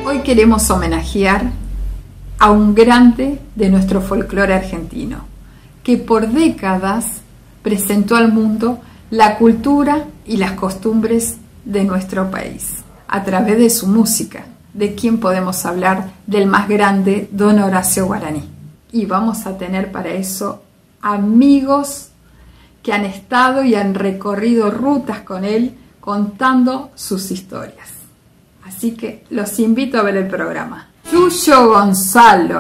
Hoy queremos homenajear a un grande de nuestro folclore argentino, que por décadas presentó al mundo la cultura y las costumbres de nuestro país, a través de su música. ¿De quién podemos hablar? Del más grande, don Horacio Guaraní. Y vamos a tener para eso amigos que han estado y han recorrido rutas con él, contando sus historias. Así que los invito a ver el programa. Yuyo Gonzalo,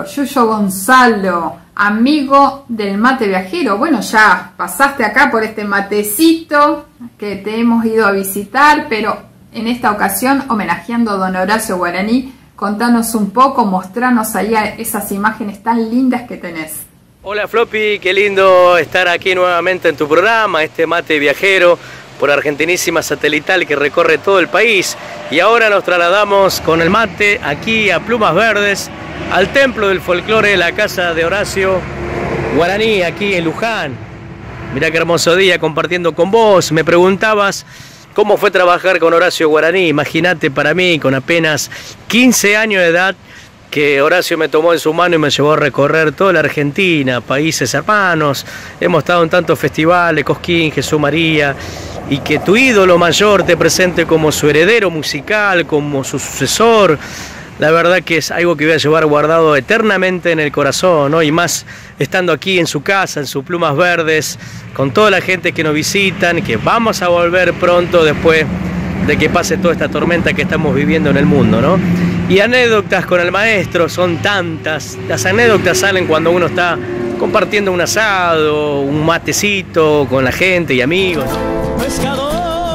amigo del mate viajero. Bueno, ya pasaste acá por este matecito que te hemos ido a visitar, pero en esta ocasión homenajeando a don Horacio Guaraní. Contanos un poco, mostranos ahí esas imágenes tan lindas que tenés. Hola Floppy, qué lindo estar aquí nuevamente en tu programa, este mate viajero por Argentinísima Satelital que recorre todo el país. Y ahora nos trasladamos con el mate aquí a Plumas Verdes, al templo del folclore, la casa de Horacio Guaraní, aquí en Luján. Mirá qué hermoso día compartiendo con vos. Me preguntabas cómo fue trabajar con Horacio Guaraní. Imagínate, para mí, con apenas 15 años de edad, que Horacio me tomó en su mano y me llevó a recorrer toda la Argentina, países hermanos. Hemos estado en tantos festivales, Cosquín, Jesús María, y que tu ídolo mayor te presente como su heredero musical, como su sucesor. La verdad que es algo que voy a llevar guardado eternamente en el corazón, ¿no? Y más estando aquí en su casa, en sus Plumas Verdes, con toda la gente que nos visitan, que vamos a volver pronto después de que pase toda esta tormenta que estamos viviendo en el mundo, ¿no? Y anécdotas con el maestro son tantas. Las anécdotas salen cuando uno está compartiendo un asado, un matecito con la gente y amigos. Pescador.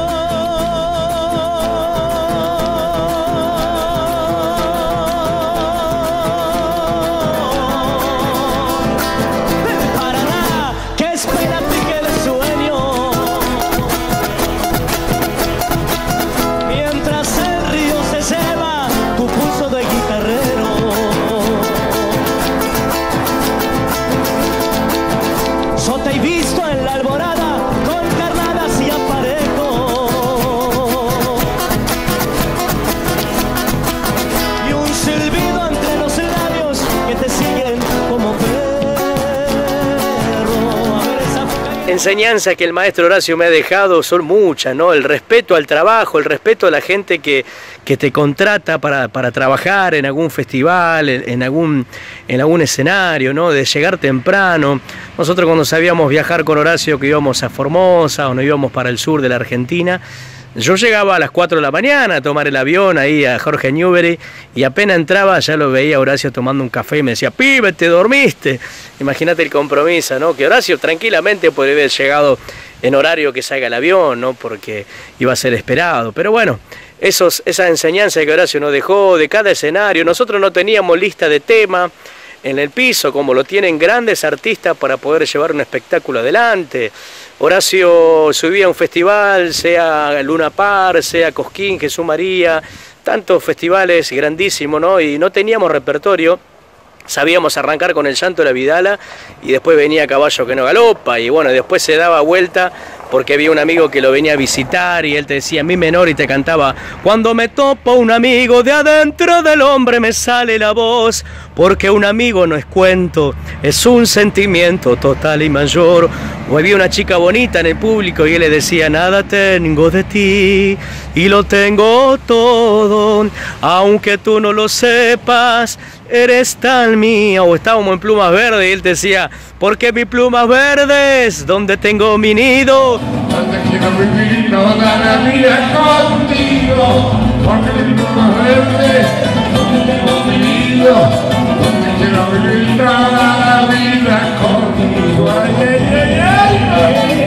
Enseñanza que el maestro Horacio me ha dejado son muchas, ¿no? El respeto al trabajo, el respeto a la gente que te contrata para trabajar en algún festival, en algún escenario, ¿no? De llegar temprano. Nosotros cuando sabíamos viajar con Horacio, que íbamos a Formosa o nos íbamos para el sur de la Argentina, yo llegaba a las 4 de la mañana a tomar el avión ahí a Jorge Newbery y apenas entraba ya lo veía a Horacio tomando un café y me decía, pibe, te dormiste. Imagínate el compromiso, ¿no? Que Horacio tranquilamente podría haber llegado en horario que salga el avión, ¿no? Porque iba a ser esperado. Pero bueno, esa enseñanza que Horacio nos dejó de cada escenario. Nosotros no teníamos lista de tema en el piso, como lo tienen grandes artistas para poder llevar un espectáculo adelante. Horacio subía a un festival, sea Luna Par, sea Cosquín, Jesús María, tantos festivales grandísimos, ¿no? Y no teníamos repertorio. Sabíamos arrancar con el llanto de la Vidala y después venía Caballo que no galopa y bueno, después se daba vuelta porque había un amigo que lo venía a visitar y él te decía mi menor y te cantaba cuando me topo un amigo de adentro del hombre me sale la voz porque un amigo no es cuento, es un sentimiento total y mayor. O había una chica bonita en el público y él le decía nada tengo de ti y lo tengo todo, aunque tú no lo sepas, eres tan mía. O estábamos en Plumas Verdes y él te decía, porque mi Plumas Verdes, donde tengo mi nido. Donde quiero vivir toda la vida contigo, porque mi Plumas Verdes, donde tengo mi nido, donde quiero vivir toda la vida contigo. Ay, ay, ay, ay, ay.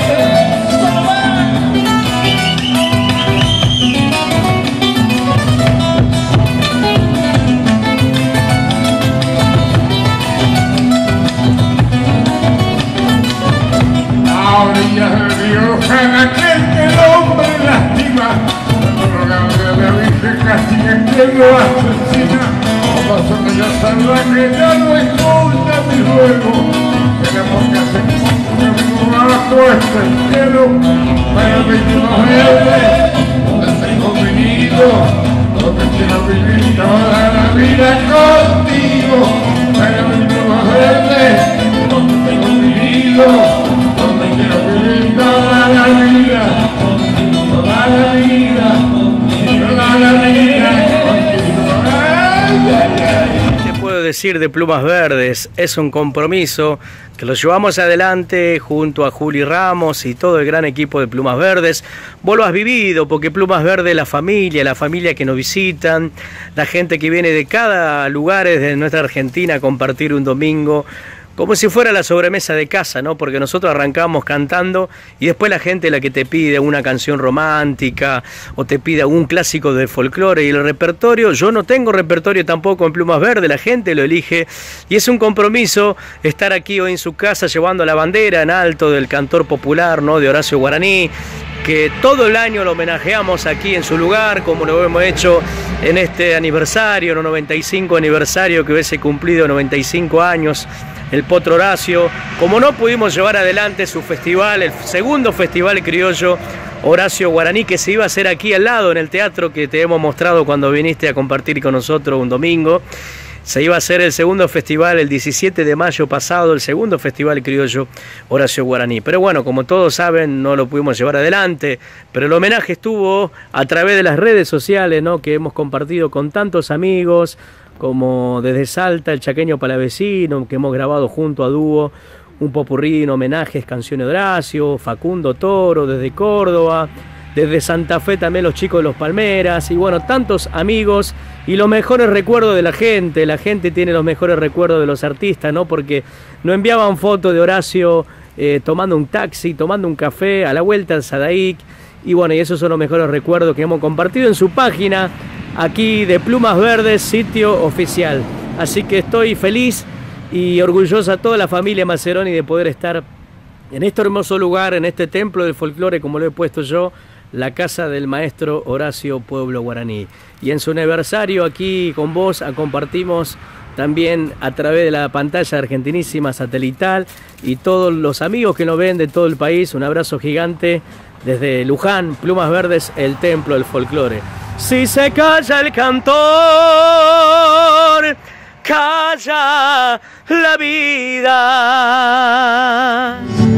A orillas del río Jana, aquel que el hombre lastima, cuando la Virgen castiga quien lo asesina, como paso que ya salva que ya no escucha mi ruego, que le pongas en un abajo este cielo, para mi Plumas Verdes, donde tengo mi nido, donde quiero vivir toda la vida contigo, para mi plumas verdes, donde tengo vivido, donde quiero vivir toda la vida, toda la vida, toda la vida, Te puedo decir de Plumas Verdes, es un compromiso que lo llevamos adelante junto a Juli Ramos y todo el gran equipo de Plumas Verdes. Vos lo has vivido, porque Plumas Verdes, la familia que nos visitan, la gente que viene de cada lugar de nuestra Argentina a compartir un domingo, como si fuera la sobremesa de casa, ¿no? Porque nosotros arrancamos cantando y después la gente es la que te pide una canción romántica o te pide algún clásico de folclore. Y el repertorio, yo no tengo repertorio tampoco en Plumas Verdes, la gente lo elige y es un compromiso estar aquí hoy en su casa llevando la bandera en alto del cantor popular, ¿no? De Horacio Guaraní, que todo el año lo homenajeamos aquí en su lugar, como lo hemos hecho en este aniversario, el 95 aniversario que hubiese cumplido 95 años. El Potro Horacio, como no pudimos llevar adelante su festival, el segundo festival criollo Horacio Guaraní, que se iba a hacer aquí al lado en el teatro que te hemos mostrado cuando viniste a compartir con nosotros un domingo. Se iba a hacer el segundo festival el 17 de mayo pasado, el segundo festival criollo Horacio Guaraní. Pero bueno, como todos saben, no lo pudimos llevar adelante, pero el homenaje estuvo a través de las redes sociales, ¿no? Que hemos compartido con tantos amigos, como desde Salta, el Chaqueño Palavecino, que hemos grabado junto a dúo un popurrí en homenajes, canciones de Horacio, Facundo Toro desde Córdoba, desde Santa Fe también los chicos de los Palmeras, y bueno, tantos amigos y los mejores recuerdos de la gente tiene los mejores recuerdos de los artistas, ¿no? Porque nos enviaban fotos de Horacio tomando un taxi, tomando un café a la vuelta al Sadaic, y bueno, y esos son los mejores recuerdos que hemos compartido en su página aquí de Plumas Verdes, sitio oficial. Así que estoy feliz y orgullosa toda la familia Maceroni de poder estar en este hermoso lugar, en este templo del folclore, como lo he puesto yo, la casa del maestro Horacio Pueblo Guaraní. Y en su aniversario aquí con vos compartimos también a través de la pantalla argentinísima satelital y todos los amigos que nos ven de todo el país, un abrazo gigante desde Luján, Plumas Verdes, el templo del folclore. Si se calla el cantor, calla la vida.